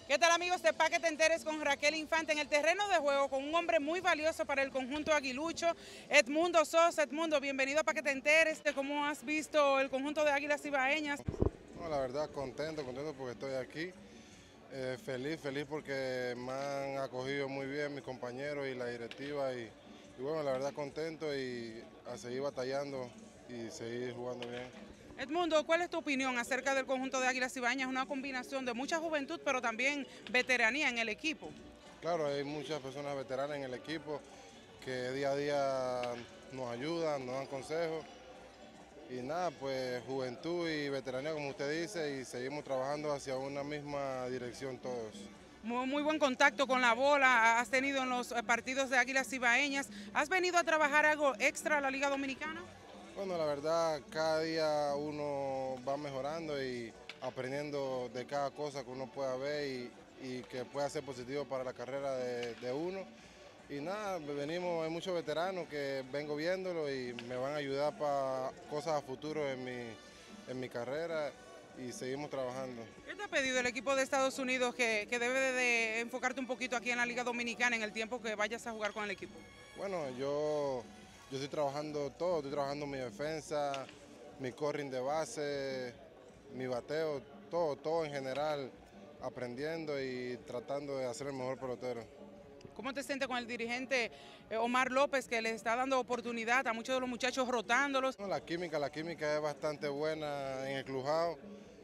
¿Qué tal, amigos de Pa' que te enteres con Raquel Infante en el terreno de juego con un hombre muy valioso para el conjunto aguilucho, Edmundo Sosa? Edmundo, bienvenido a Pa' que te enteres de cómo has visto el conjunto de Águilas Ibaeñas. No, la verdad contento porque estoy aquí. Feliz porque me han acogido muy bien mis compañeros y la directiva y bueno, la verdad contento y a seguir batallando y seguir jugando bien. Edmundo, ¿cuál es tu opinión acerca del conjunto de Águilas Ibaeñas? Una combinación de mucha juventud, pero también veteranía en el equipo. Claro, hay muchas personas veteranas en el equipo que día a día nos ayudan, nos dan consejos y nada, pues juventud y veteranía como usted dice y seguimos trabajando hacia una misma dirección todos. Muy buen contacto con la bola has tenido en los partidos de Águilas Ibaeñas. ¿Has venido a trabajar algo extra a la Liga Dominicana? Bueno, la verdad, cada día uno va mejorando y aprendiendo de cada cosa que uno pueda ver y que pueda ser positivo para la carrera de uno. Y nada, venimos, hay muchos veteranos que vengo viéndolo y me van a ayudar para cosas a futuro en mi carrera y seguimos trabajando. ¿Qué te ha pedido el equipo de Estados Unidos que debe de enfocarte un poquito aquí en la Liga Dominicana en el tiempo que vayas a jugar con el equipo? Bueno, yo estoy trabajando todo, estoy trabajando mi defensa, mi corring de base, mi bateo, todo en general, aprendiendo y tratando de hacer el mejor pelotero. ¿Cómo te sientes con el dirigente Omar López, que les está dando oportunidad a muchos de los muchachos rotándolos? No, la química es bastante buena en el clubhouse.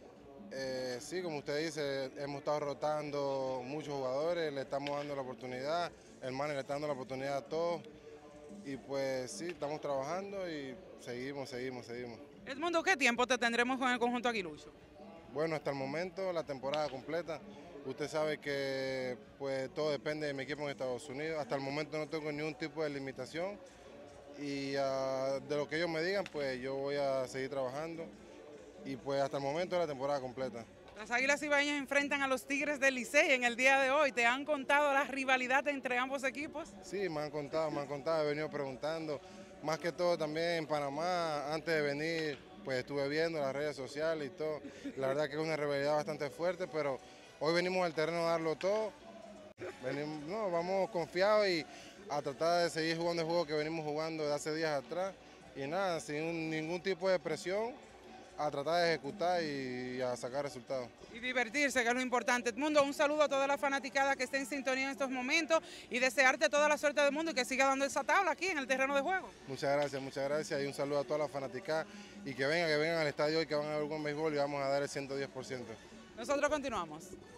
Sí, como usted dice, hemos estado rotando muchos jugadores, le estamos dando la oportunidad, el manager le está dando la oportunidad a todos. Y pues sí, estamos trabajando y seguimos. Edmundo, ¿qué tiempo te tendremos con el conjunto aguilucho? Bueno, hasta el momento la temporada completa. Usted sabe que pues todo depende de mi equipo en Estados Unidos. Hasta el momento no tengo ningún tipo de limitación y de lo que ellos me digan, pues yo voy a seguir trabajando y pues hasta el momento es la temporada completa. Las Águilas Ibaeñas enfrentan a los Tigres del Licey en el día de hoy. ¿Te han contado la rivalidad entre ambos equipos? Sí, me han contado, he venido preguntando. Más que todo también en Panamá, antes de venir, pues estuve viendo las redes sociales y todo. La verdad que es una rivalidad bastante fuerte, pero hoy venimos al terreno a darlo todo. No, vamos confiados y a tratar de seguir jugando el juego que venimos jugando de hace días atrás. Y nada, sin ningún tipo de presión, a tratar de ejecutar y a sacar resultados. Y divertirse, que es lo importante. Edmundo, un saludo a toda la fanaticada que esté en sintonía en estos momentos y desearte toda la suerte del mundo y que siga dando esa tabla aquí en el terreno de juego. Muchas gracias y un saludo a toda la fanaticada y que vengan al estadio y que van a ver algún béisbol y vamos a dar el 110%. Nosotros continuamos.